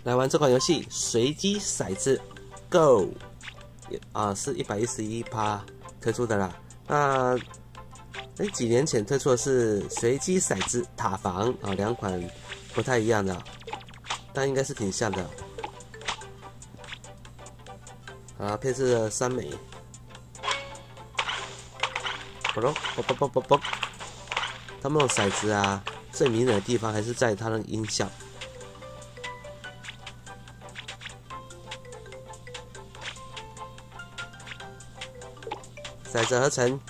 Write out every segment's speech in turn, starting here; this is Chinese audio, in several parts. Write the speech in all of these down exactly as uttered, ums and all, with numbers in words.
来玩这款游戏，随机骰子 ，Go， 啊，是一百一十一趴推出的啦。那哎，几年前推出的是随机骰子塔防啊，两款不太一样的，但应该是挺像的。啊，配置了三枚。啵啵啵啵啵啵，他们用骰子啊，最迷人的地方还是在它的音效。骰子合成，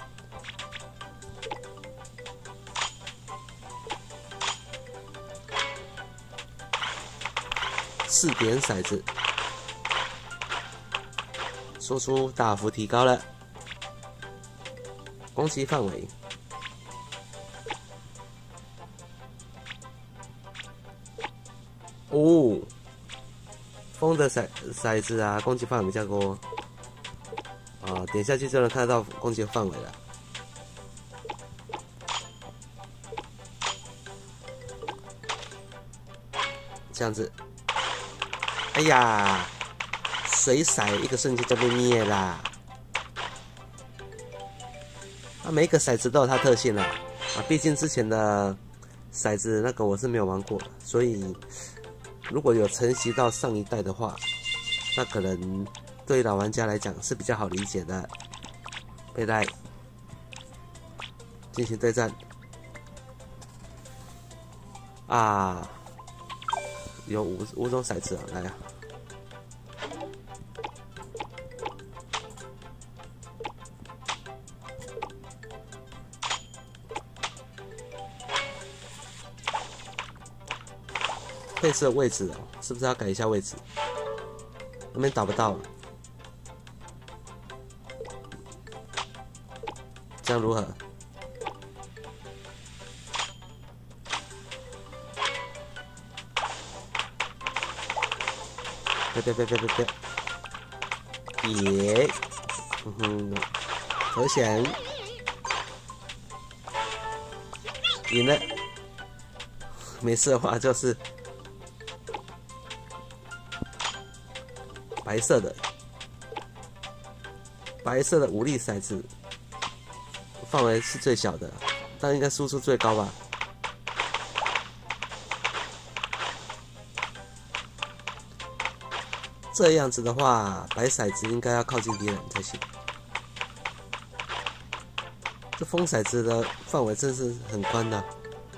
四点骰子，输出大幅提高了，攻击范围，哦，风的骰骰子啊，攻击范围比较多。啊，点下去就能看得到攻击的范围了。这样子，哎呀，水骰一个瞬间就被灭啦！啊，每一个骰子都有它特性啦。啊，毕竟之前的骰子那个我是没有玩过，所以如果有承袭到上一代的话，那可能对老玩家来讲是比较好理解的。背带进行对战啊，有五五种骰子啊，来啊！配置的位置哦，是不是要改一下位置？那边打不到。这样如何？别别别别别别！耶，嗯哼，和弦赢了。没事的话就是白色的，白色的五粒骰子。范围是最小的，但应该输出最高吧。这样子的话，白骰子应该要靠近敌人才行。这风骰子的范围真是很宽的。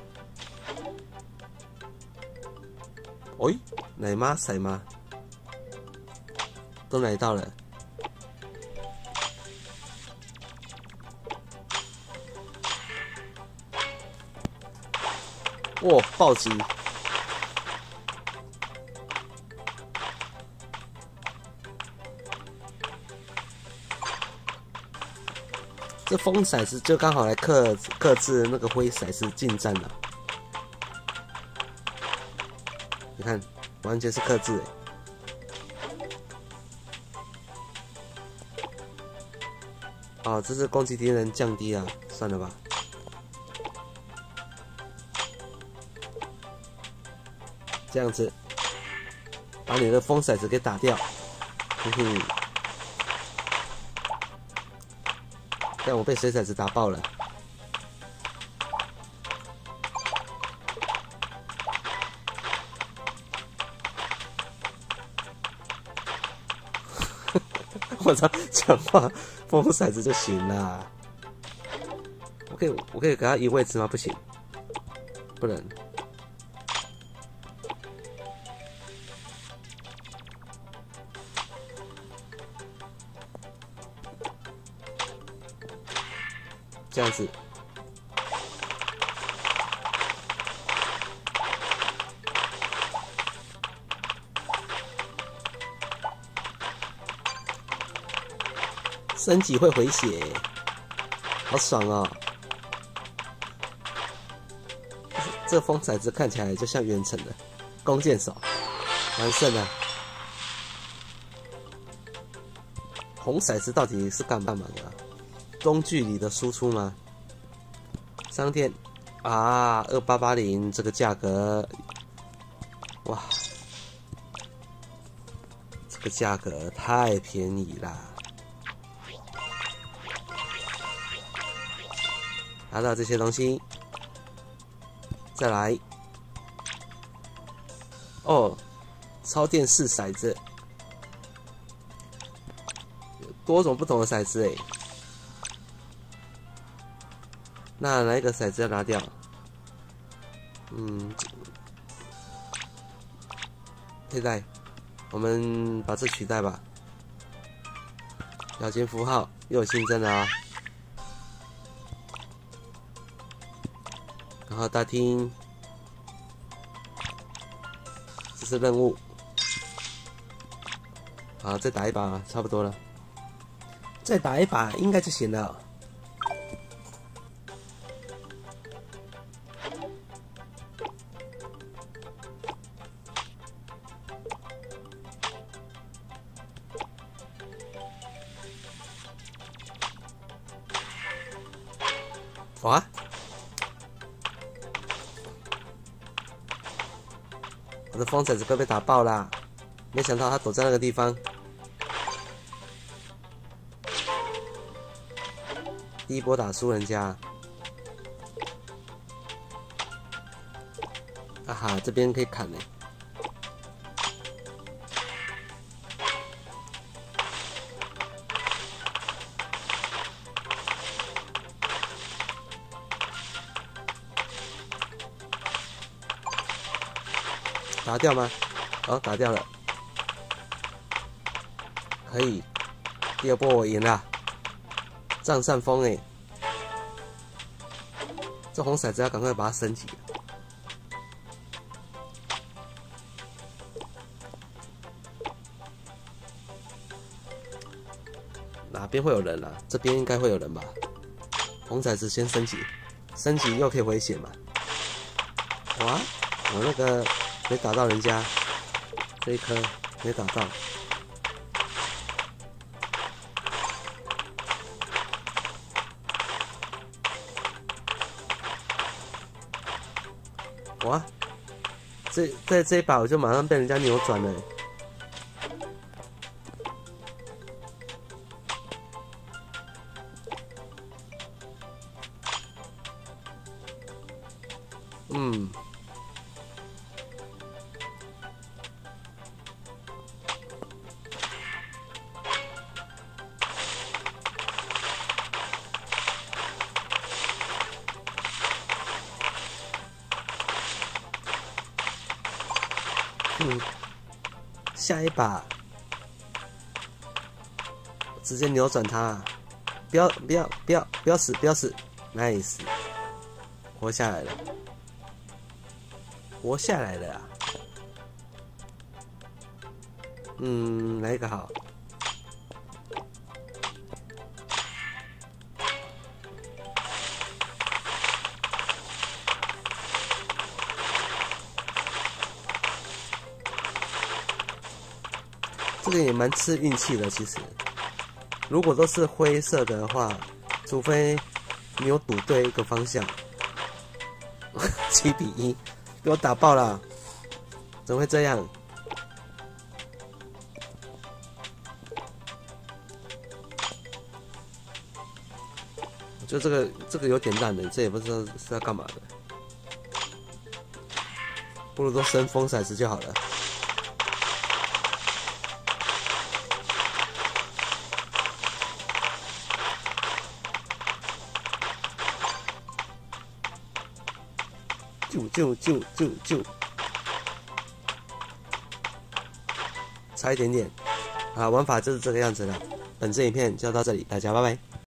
喂、哎，奶妈骰吗？都来到了。哇、哦，暴击！这风骰子就刚好来克克制那个灰骰子近战了。你看，完全是克制诶。哦，这是攻击敌人降低啊，算了吧。这样子，把你的风骰子给打掉，哼哼。但我被水骰子打爆了。我操，讲话风骰子就行了。我可以，我可以给他移位置吗？不行，不能。这样子，升级会回血，好爽哦！这风骰子看起来就像原成的弓箭手，完胜了。红骰子到底是干嘛的、啊？中距离的输出吗？商店啊，二八八零这个价格，哇， 这个价格太便宜啦！拿到这些东西，再来哦，超电式骰子，有多种不同的骰子哎。那哪一个骰子要拿掉？嗯，佩戴，我们把这取代吧。表情符号又有新增了啊、哦。然后大厅，这是任务。好，再打一把，差不多了。再打一把应该就行了。哇！我的风骰子快被打爆啦！没想到他躲在那个地方。第一波打输人家。啊哈，这边可以砍呢。打掉吗？哦，打掉了，可以。第二波我赢了，占上风哎！这红骰子要赶快把它升级。哪边会有人啊？这边应该会有人吧？红骰子先升级，升级又可以回血嘛？哇，我那个。没打到人家，这一颗没打到。哇，这在这一把我就马上被人家扭转了。嗯。嗯，下一把直接扭转他，不要不要不要不要死不要死 ，nice， 活下来了，活下来了啊！嗯，哪一个好？这个也蛮吃运气的，其实，如果都是灰色的话，除非你有赌对一个方向，七比一，被我打爆了，怎么会这样？我觉得这个这个有点烂的，这也不知道是要干嘛的，不如都升风骰子就好了。就就就就就，差一点点，啊，玩法就是这个样子了。本次影片就到这里，大家拜拜。